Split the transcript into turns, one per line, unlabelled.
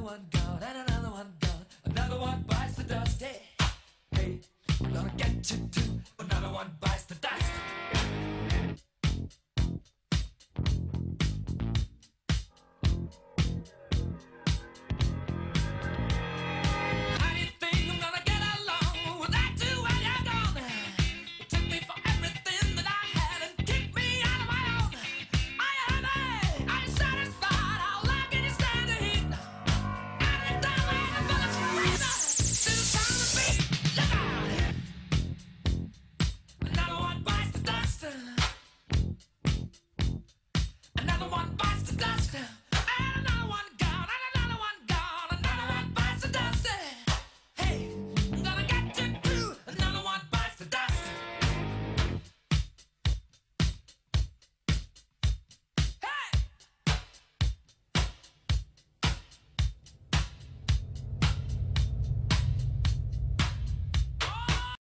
one gone and another one gone. Another one bites the dust. Hey, hey, I'm gonna get you too. Another one bites the dust.